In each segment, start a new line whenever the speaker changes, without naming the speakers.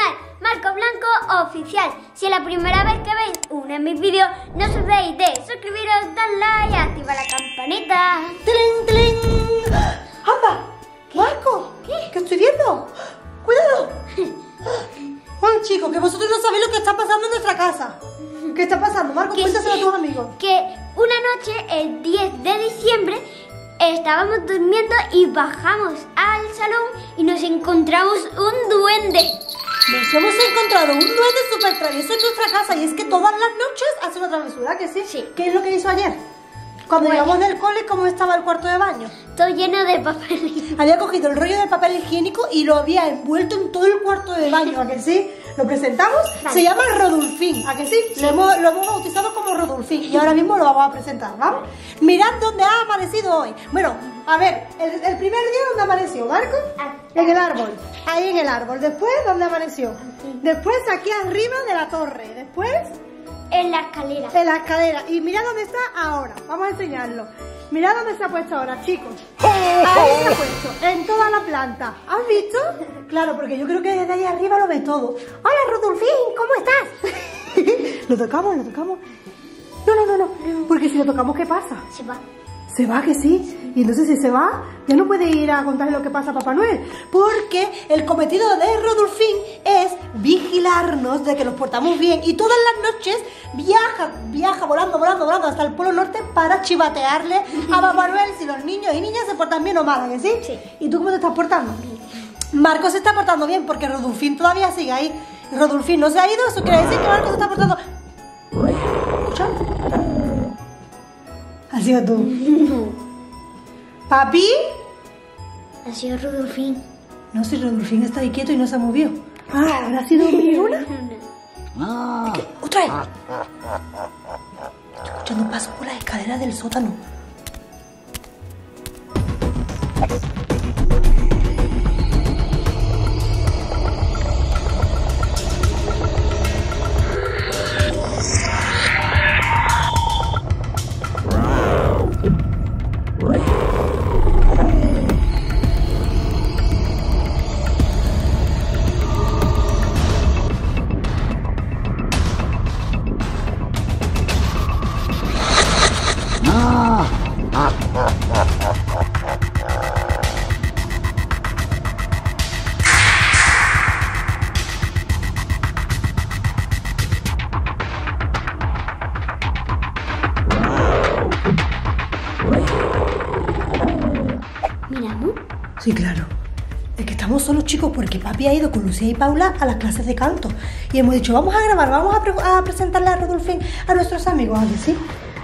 canal Marco Blanco Oficial. Si es la primera vez que veis uno de mis vídeos, no os olvidéis de suscribiros, dar like y activar la campanita.
¡Tling, tling! ¡Anda! ¡Marco! ¿Qué estoy viendo? ¡Cuidado! Bueno, chicos, que vosotros no sabéis lo que está pasando en nuestra casa. ¿Qué está pasando, Marco? Cuéntaselo a tus amigos.
Que una noche, el 10 de diciembre, estábamos durmiendo y bajamos al salón y nos encontramos un duende.
Nos hemos encontrado un duende súper travieso en nuestra casa y es que todas las noches hace una travesura, ¿que sí?
Sí.
¿Qué es lo que hizo ayer? Cuando
Bueno.
llegamos del cole, ¿cómo estaba el cuarto de baño?
Todo lleno de papel.
Había cogido el rollo de papel higiénico y lo había envuelto en todo el cuarto de baño, ¿a que sí? ¿Lo presentamos?
Vale.
Se llama Rodulfín, ¿a que sí? Lo hemos bautizado como Rodulfín y ahora mismo lo vamos a presentar, ¿vamos? Mirad dónde ha amanecido hoy. Bueno, a ver, el primer día, ¿dónde amaneció, Marco? En el árbol, ahí en el árbol. Después, ¿dónde amaneció?
Aquí.
Después, aquí arriba de la torre. Después,
En la escalera.
en la escalera. Y mirad dónde está ahora. Vamos a enseñarlo. Mirad dónde se ha puesto ahora, chicos. Ahí se ha puesto, en toda la planta. ¿Has visto? Claro, porque yo creo que desde ahí arriba lo ve todo. Hola, Rodulfín, ¿cómo estás? ¿Lo tocamos? ¿Lo tocamos? No. Porque si lo tocamos, ¿qué pasa?
Se va.
Se va, que sí. Y entonces si se va, ya no puede ir a contarle lo que pasa a Papá Noel. Porque el cometido de Rodulfín es vigilarnos de que nos portamos bien. Y todas las noches viaja volando hasta el Polo Norte para chivatearle a Papá Noel si los niños y niñas se portan bien o mal, ¿que sí?
Sí.
¿Y tú cómo te estás portando? Marco se está portando bien porque Rodulfín todavía sigue ahí. Rodulfín no se ha ido, eso quiere decir que Marco se está portando... ¿Escucha? Ha sido tú. ¿Papi?
Ha sido Rodolfín.
No, si Rodulfín está ahí quieto y no se ha movido. Ah, ¿habrá sido mi luna? ¡Otra vez! Estoy escuchando pasos por las escaleras del sótano.
Miramos.
Sí, claro. Es que estamos solos, chicos, porque papi ha ido con Lucía y Paula a las clases de canto. Y hemos dicho, vamos a grabar, vamos a presentarle a Rodulfín a nuestros amigos, ¿a que sí?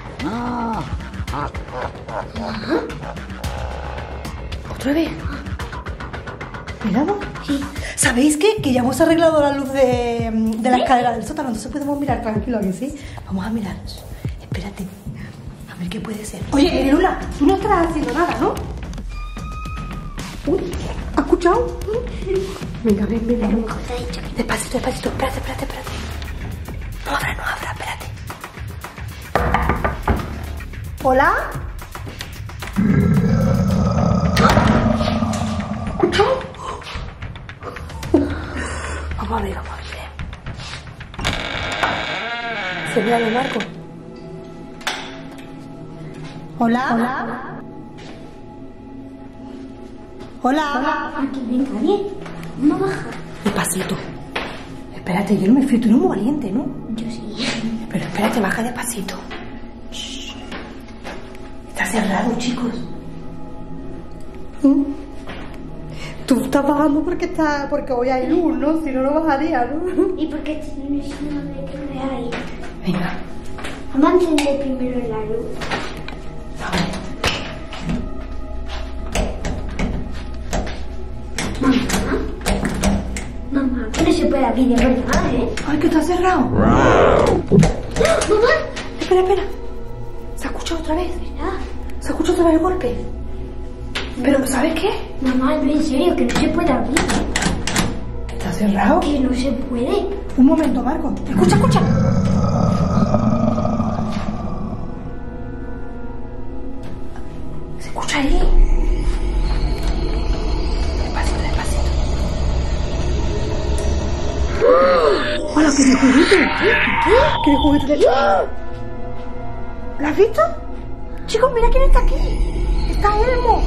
¿Otra vez? ¿Miramos?
Sí.
¿Sabéis qué? Que ya hemos arreglado la luz de la escalera del sótano, entonces podemos mirar tranquilo, ¿a que sí? Vamos a mirar. Espérate. A ver qué puede ser. Oye, Lula, tú no estás haciendo nada, ¿no? Uy, ¿has escuchado? Venga, ven. Despacito, espérate. No abra, espérate. ¿Hola? ¿Escuchado? Vamos a ver. Se mira de Marco. ¿Hola?
Aquí, venga, bien. Vamos a bajar.
Despacito. Espérate, yo no me fío, tú eres muy valiente, ¿no?
Yo sí.
Pero espérate, baja despacito. Shh. Está cerrado, chicos. Tú estás bajando porque hoy hay luz, ¿no? Si no, no bajaría, ¿no?
¿Y por qué no de que me ahí?
Venga.
Vamos a encender primero la luz.
A ver.
Mamá, no se puede abrir de verdad, ¿eh?
Ay, que está cerrado.
¡Ah! ¡Mamá!
Espera. ¿Se ha escuchado otra vez? ¿Se ha escuchado otra vez el golpe? Pero, ¿sabes qué?
Mamá, no, en serio, que no se puede abrir.
¿Está cerrado?
Que no se puede.
Un momento, Marco. Escucha. ¿Se escucha ahí? Despacito. ¡Hola, qué de juguete! ¿Qué de juguete? ¡Ah! ¿Lo has visto? Chicos, mira quién está aquí. Está Elmo.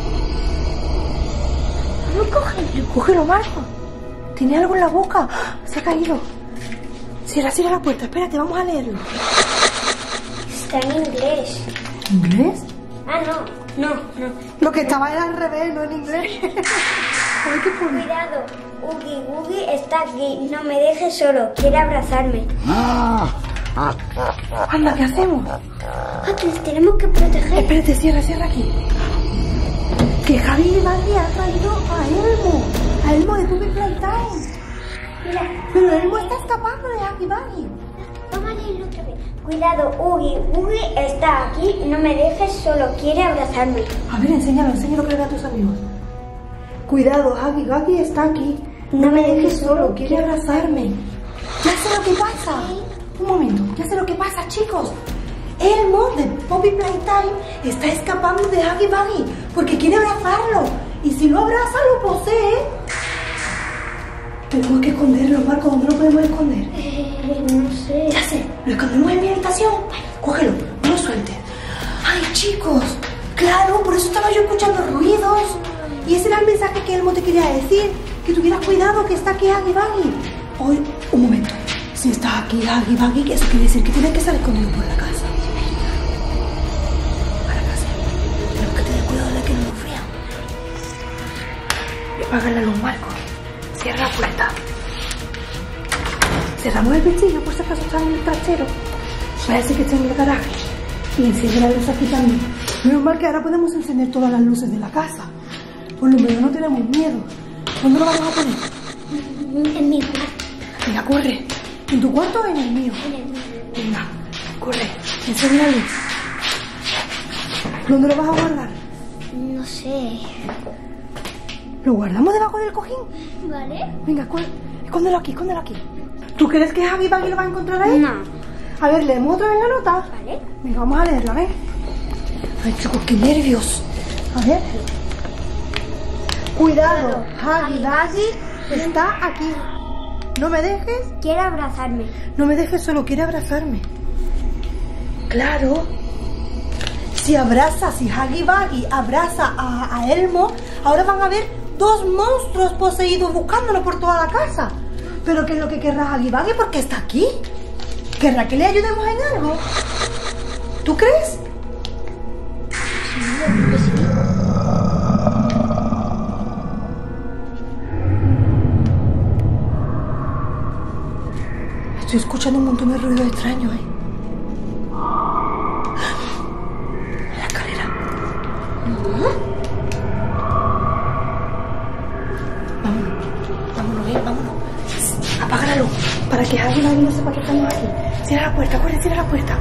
No, cógelo, Marco. Tiene algo en la boca. Se ha caído. Cierra la puerta. Espérate, vamos a leerlo.
Está en inglés.
¿Inglés?
Ah, no.
Lo que estaba era al revés, no en inglés. A ver qué pone.
Cuidado, Oogie Boogie está aquí. No me dejes solo. Quiere abrazarme.
Anda, ¿qué hacemos?
Tenemos que proteger.
Espérate, cierra aquí. Que Javi Buggy ha traído a Elmo de Puppy Playtime.
Mira,
Pero Elmo está escapando de Huggy Buggy.
vamos a leerlo otra vez. Cuidado, Oogie Boogie está aquí. No me dejes solo. Quiere abrazarme.
A ver, enséñalo que le da a tus amigos. Cuidado, Huggy Buggy está aquí. No me dejes solo, quiere abrazarme. Ya sé lo que pasa. Un momento, ya sé lo que pasa, chicos. Elmo de Puppy Playtime está escapando de Huggy Buggy porque quiere abrazarlo. Y si lo abraza, lo posee. Tenemos que esconderlo, Marco. ¿Dónde lo podemos esconder?
No sé.
Ya sé, lo escondemos en mi habitación. Cógelo, no lo sueltes. Ay, chicos, claro, por eso estaba yo escuchando ruidos. Y ese era el mensaje que Elmo te quería decir. Que tuvieras cuidado, que está aquí Huggy Buggy. Hoy, un momento. Si está aquí Huggy Buggy, eso quiere decir que tiene que estar escondido por la casa. Para casa. Tenemos que tener cuidado de que no nos vean. Apaga la luz, Marco. Cierra la puerta. Cerramos el vestillo por si acaso está en el trastero. Parece que está en el garaje. Y enciende la luz aquí también. Menos mal que ahora podemos encender todas las luces de la casa. Por lo menos no tenemos miedo. ¿Dónde lo vamos a poner?
En mi cuarto.
Venga, corre. ¿En tu cuarto o en el mío?
En el mío.
Venga, corre. Enciende la luz. ¿Dónde lo vas a guardar?
No sé.
¿Lo guardamos debajo del cojín?
¿Vale?
Venga, escóndelo aquí. ¿Tú crees que Huggy Buggy lo va a encontrar ahí?
No.
A ver, leemos otra vez la nota.
¿Vale?
Venga, vamos a leerla, ¿ves? Ay, chicos, qué nervios. A ver. Cuidado, Huggy Buggy está aquí. No me dejes.
Quiere abrazarme.
No me dejes solo, quiere abrazarme. Claro. Si Huggy Buggy abraza a Elmo, ahora van a ver dos monstruos poseídos buscándolo por toda la casa. ¿Pero qué es lo que querrá Huggy Buggy? Porque está aquí. ¿Querrá que le ayudemos en algo? ¿Tú crees? Estoy escuchando un montón de ruido extraño, ¿eh? La escalera. Vámonos. Apaga la luz para que alguien no sepa que estamos aquí. Cierra la puerta, corre, cierra la puerta.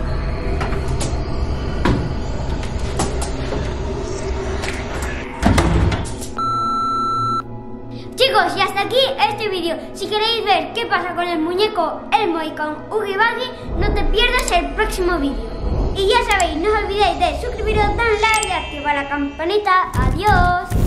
Chicos, y hasta aquí este vídeo. Si queréis ver qué pasa con el muñeco Elmo y con Oogie Buggy, no te pierdas el próximo vídeo. Y ya sabéis, no os olvidéis de suscribiros, darle like y activar la campanita. Adiós.